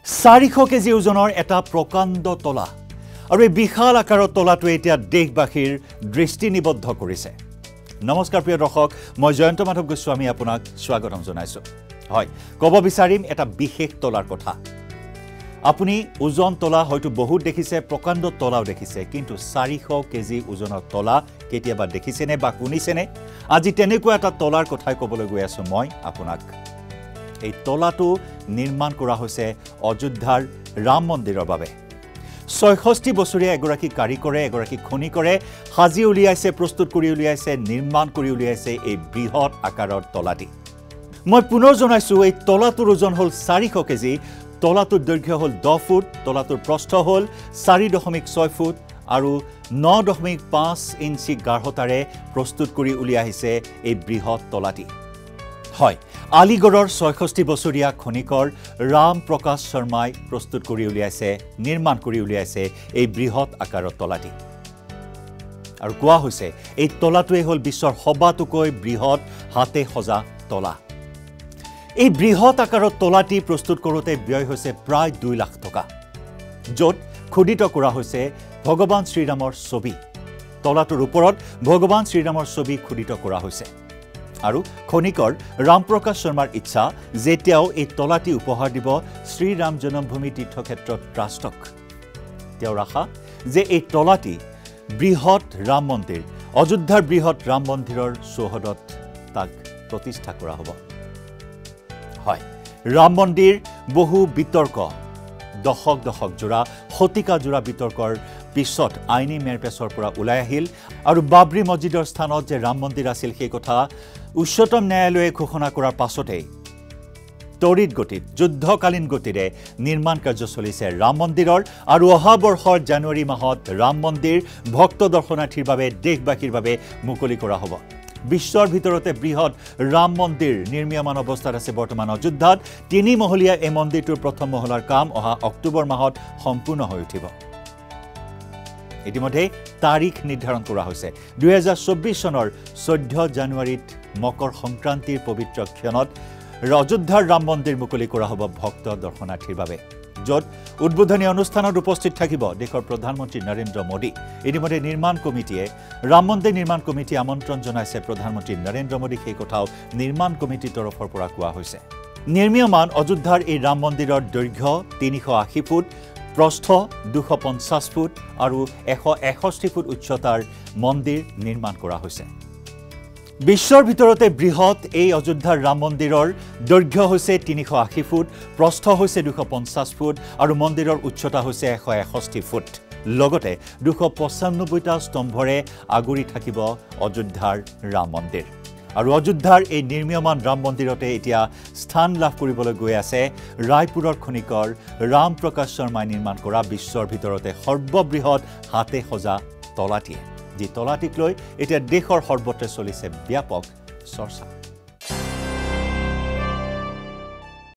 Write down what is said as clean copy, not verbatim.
400 KG ওজনৰ এটা প্ৰকাণ্ড তলা আৰু এই বিশাল আকাৰৰ তলাটো এতিয়া দেশবাসীৰ দৃষ্টি নিবদ্ধ কৰিছে। নমস্কাৰ প্ৰিয় দৰ্শক, মই জয়ন্ত মাধৱ গোস্বামী আপোনাক স্বাগতম জনাইছো। হয়, ক'ব বিচাৰিম এটা বিশেষ তলাৰ কথা। আপুনি ওজন তলা হয়তো বহুত দেখিছে, প্ৰকাণ্ড তলাও দেখিছে, কিন্তু 400 কেজি ওজনৰ তলা কেতিয়াবা দেখিছেনে বা শুনিছেনে? আজি তেনেকুৱা এটা তলাৰ কথাই ক'বলৈ গৈ আছো মই আপোনাক। এই তলাটো নিৰ্মাণ কৰা হৈছে অযোধ্যাৰ ৰাম মন্দিৰৰ বাবে। ৬৬ বছৰীয়া এগৰাকী কাৰিকৰে, এগৰাকী খনিকৰে সাজি উলিয়াইছে, প্ৰস্তুত কৰি উলিয়াইছে, নিৰ্মাণ কৰি উলিয়াইছে এই বৃহৎ আকাৰৰ তলাটি। মই পুনৰ জনাইছোঁ, এই তলাটোৰ ওজন হ'ল 400 কেজি, তলাটোৰ দৈৰ্ঘ্য হ'ল 10 ফুট, তলাটোৰ প্ৰস্থ হ'ল 4.6 ফুট আৰু 9.5 ইঞ্চি গাঢ়তাৰে প্ৰস্তুত কৰি উলিয়াইছে এই বৃহৎ তলাটি। হয়, আলিগড়ৰ ৬৬ বছৰীয়া খনিকৰ ৰাম প্ৰকাশ শৰ্মাই প্ৰস্তুত কৰি উলিয়াইছে, নিৰ্মাণ কৰি উলিয়াইছে এই বৃহৎ আকাৰৰ তলাটি। আৰু কোৱা হৈছে এই তলাটোৱে হ'ল বিশ্বৰ সবাতোকৈ বৃহৎ হাতে সজা তলা। এই বৃহৎ আকাৰৰ তলাটি প্ৰস্তুত কৰোঁতে ব্যয় হৈছে প্ৰায় 2 লাখ টকা, য'ত খোদিত কৰা হৈছে ভগৱান শ্ৰীৰামৰ ছবি। তলাটোৰ ওপৰত ভগৱান শ্ৰীৰামৰ ছবি খোদিত কৰা হৈছে। আৰু খনিকৰ ৰাম প্ৰকাশ শৰ্মাৰ ইচ্ছা যে তেওঁ এই তলাটি উপহাৰ দিব শ্ৰীৰাম জন্মভূমি তীৰ্থক্ষেত্ৰ ট্ৰাষ্টক। তেওঁৰ আশা যে এই তলাটি বৃহৎ ৰাম মন্দিৰ, অযোধ্যাৰ বৃহৎ ৰাম মন্দিৰৰ চৌহদত তাক প্ৰতিষ্ঠা কৰা হ'ব। হয়, ৰাম মন্দিৰ বহু বিতৰ্ক, দশক জোৰা, শতিকা জোৰা বিতৰ্কৰ পিছত আইনী মেৰপেচৰ পৰা ওলাই আহিল আৰু বাবৰি মছজিদৰ স্থানত যে ৰাম মন্দিৰ আছিল সেই কথা উচ্চতম ন্যায়ালয়ে ঘোষণা কৰাৰ পাছতেই তড়িৎ গতিত, যুদ্ধকালীন গতিৰে নিৰ্মাণ কাৰ্য চলিছে ৰাম মন্দিৰৰ। আৰু অহা বৰ্ষৰ জানুৱাৰী মাহত ৰাম মন্দিৰ ভক্ত দৰ্শনাৰ্থীৰ বাবে, দেশবাসীৰ বাবে মুকলি কৰা হ'ব। বিশ্বৰ ভিতৰতে বৃহৎ ৰাম মন্দিৰ নিৰ্মীয়মান অৱস্থাত আছে বৰ্তমান অযোধ্যাত। 3 মহলীয়া এই মন্দিৰটোৰ প্ৰথম মহলাৰ কাম অহা অক্টোবৰ মাহত সম্পূৰ্ণ হৈ উঠিব। ইতিমধ্যে তাৰিখ নিৰ্ধাৰণ কৰা হৈছে 2024 চনৰ 14 জানুৱাৰীত মকৰ সংক্ৰান্তিৰ পবিত্ৰ ক্ষণত অযোধ্যাৰ ৰাম মন্দিৰ মুকলি কৰা হ'ব ভক্ত দৰ্শনাৰ্থীৰ বাবে, য'ত উদ্বোধনী অনুষ্ঠানত উপস্থিত থাকিব দেশৰ প্ৰধানমন্ত্ৰী নৰেন্দ্ৰ মোদী। ইতিমধ্যে নিৰ্মাণ কমিটিয়ে, ৰাম মন্দিৰ নিৰ্মাণ কমিটিয়ে আমন্ত্ৰণ জনাইছে প্ৰধানমন্ত্ৰী নৰেন্দ্ৰ মোদীক। সেই কথাও নিৰ্মাণ কমিটিৰ তৰফৰ পৰা কোৱা হৈছে। নিৰ্মীয়মান অযোধ্যাৰ এই ৰাম মন্দিৰৰ দৈৰ্ঘ্য 380 ফুট, প্ৰস্থ 250 ফুট আৰু 161 ফুট উচ্চতাৰ মন্দিৰ নিৰ্মাণ কৰা হৈছে। বিশ্বৰ ভিতৰতে বৃহৎ এই অযোধ্যাৰ ৰাম মন্দিৰৰ দৈৰ্ঘ্য হৈছে 380 ফুট, প্ৰস্থ হৈছে 250 ফুট আৰু মন্দিৰৰ উচ্চতা হৈছে 161 ফুট। লগতে 295টা স্তম্ভৰে আগুৰি থাকিব অযোধ্যাৰ ৰাম মন্দিৰ। আৰু অযোধ্যাৰ এই নিৰ্মীয়মান ৰাম মন্দিৰতে এতিয়া স্থান লাভ কৰিবলৈ গৈ আছে ৰায়পুৰৰ খনিকৰ ৰাম প্ৰকাশ শৰ্মাই নিৰ্মাণ কৰা বিশ্বৰ ভিতৰতে সৰ্ববৃহৎ হাতে সজা তলাটিয়ে, যি তলাটিক লৈ এতিয়া দেশৰ সৰ্বত্ৰে চলিছে ব্যাপক চৰ্চা।